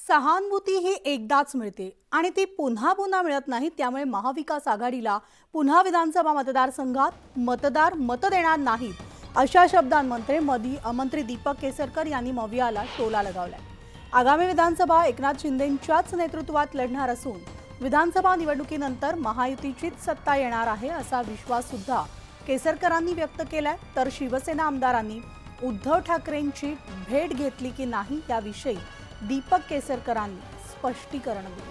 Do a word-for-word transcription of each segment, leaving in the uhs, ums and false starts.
सहानुभूती ही एकदाच मिळते आणि ती पुन्हा पुन्हा मिळत नाही। त्यामुळे महाविकास आघाडीला पुन्हा विधानसभा मतदारसंघात मतदार मत देणार नाहीत अशा शब्दांमध्ये मधी मंत्री दीपक केसरकर यांनी मवियाला टोला लगावलाय। आगामी विधानसभा एकनाथ शिंदेंच्याच नेतृत्वात लढणार असून विधानसभा निवडणुकीनंतर महायुतीचीच सत्ता येणार आहे असा विश्वास सुद्धा केसरकरांनी व्यक्त केलाय। तर शिवसेना आमदारांनी उद्धव ठाकरेंची भेट घेतली की नाही याविषयी दीपक केसरकरांनी स्पष्टीकरण दिले।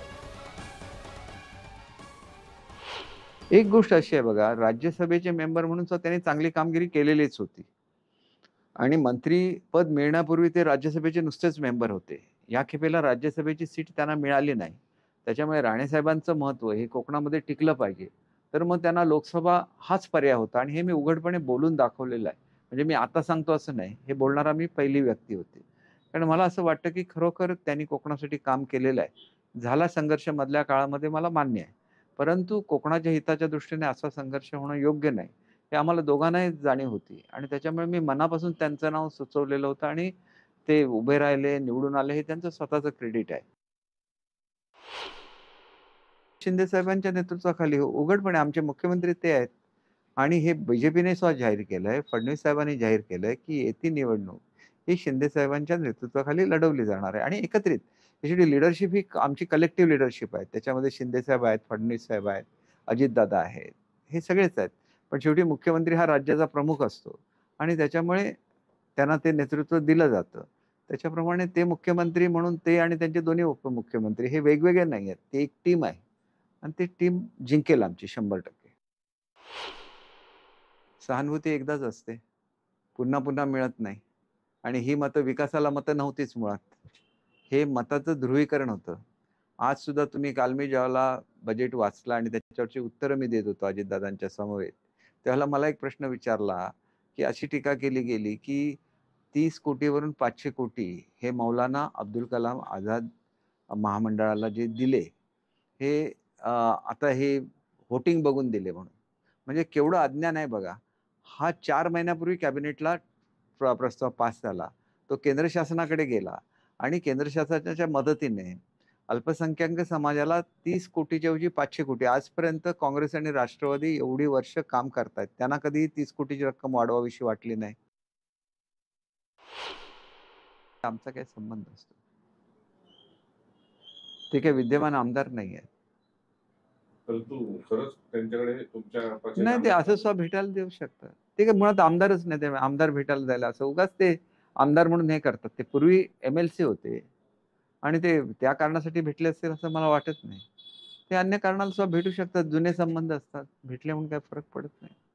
एक गोष्ट अशी आहे बघा, राज्यसभेचे मेंबर म्हणून तर त्यांनी चांगली कामगिरी केलेलीच होती आणि मंत्री पद मिळण्यापूर्वी ते राज्यसभेचे नुसतेच मेंबर होते। या खेपेला राज्यसभेची सीट त्यांना मिळाली नाही, त्याच्यामुळे राणे साहेबांचं महत्त्व हे कोकणामध्ये टिकलं पाहिजे, तर मग त्यांना लोकसभा हाच पर्याय होता आणि हे मी उघडपणे बोलून दाखवलेलं आहे। म्हणजे मी आता सांगतो असं नाही, हे बोलणारा मी पहिली व्यक्ती होती। कारण मला असं वाटतं की खरोखर त्यांनी कोकणासाठी काम केलेलं आहे। झाला संघर्ष मधल्या काळामध्ये मला मान्य आहे, परंतु कोकणाच्या हिताच्या दृष्टीने असा संघर्ष होणं योग्य नाही हे आम्हाला दोघांनाही जाणीव होती आणि त्याच्यामुळे मी मनापासून त्यांचं नाव सुचवलेलं होतं आणि ते उभे राहिले, निवडून आले, हे त्यांचं स्वतःचं क्रेडिट आहे। शिंदे साहेबांच्या नेतृत्वाखाली उघडपणे आमचे मुख्यमंत्री ते आहेत आणि हे बीजेपीने सुद्धा जाहीर केलंय, फडणवीस साहेबांनी जाहीर केलंय की येती निवडणूक ही शिंदे साहेबांच्या नेतृत्वाखाली लढवली जाणार आहे आणि एकत्रित त्याची लीडरशिप ही आमची कलेक्टिव्ह लीडरशिप आहे। त्याच्यामध्ये शिंदे साहेब आहेत, फडणवीस साहेब आहेत, अजितदादा आहेत, हे सगळेच आहेत। पण शेवटी मुख्यमंत्री हा राज्याचा प्रमुख असतो आणि त्याच्यामुळे त्यांना ते नेतृत्व दिलं जातं। त्याच्याप्रमाणे ते मुख्यमंत्री म्हणून ते आणि त्यांचे दोन्ही उपमुख्यमंत्री हे वेगवेगळे नाही आहेत, ते एक टीम आहे आणि ती टीम जिंकेल आमची शंभर टक्के। सहानुभूती एकदाच असते, पुन्हा पुन्हा मिळत नाही आणि ही मतं विकासाला मतं नव्हतीच मुळात, हे मताचं ध्रुवीकरण होतं। आज सुद्धा तुम्ही काल मी ज्यावेळेला बजेट वाचला आणि त्याच्यावरची उत्तरं मी देत होतो अजितदादांच्या समवेत, त्यावेळेला मला एक प्रश्न विचारला की अशी टीका केली गेली की तीस कोटीवरून पाचशे कोटी हे मौलाना अब्दुल कलाम आझाद महामंडळाला जे दिले हे अ, आता हे व्होटिंग बघून दिले म्हणून। म्हणजे केवढं अज्ञान आहे बघा। हा चार महिन्यापूर्वी कॅबिनेटला प्र प्रस्ताव पास झाला, तो केंद्र शासनाकडे गेला आणि केंद्र शासनाच्या मदतीने अल्पसंख्याक समाजाला तीस कोटीच्या ऐवजी पाचशे कोटी आजपर्यंत काँग्रेस आणि राष्ट्रवादी एवढी वर्ष काम करतायत, त्यांना कधीही तीस कोटीची रक्कम वाढवावीशी वाटली नाही। आमचा काय संबंध असतो? ते काही विद्यमान आमदार नाहीये। परंतु खरंच त्यांच्याकडे तुमच्या पक्षाचे नाही, ते आमदार असं सुद्धा भेटायला देऊ शकतात। ते काय मुळात आमदारच नाही, ते आमदार भेटायला जायला असं उगाच ते आमदार म्हणून हे करतात। ते पूर्वी एम-एल-सी होते आणि ते त्या कारणासाठी भेटले असतील असं मला वाटत नाही। ते अन्य कारणाला सुद्धा भेटू शकतात, जुने संबंध असतात, भेटले म्हणून काही फरक पडत नाही।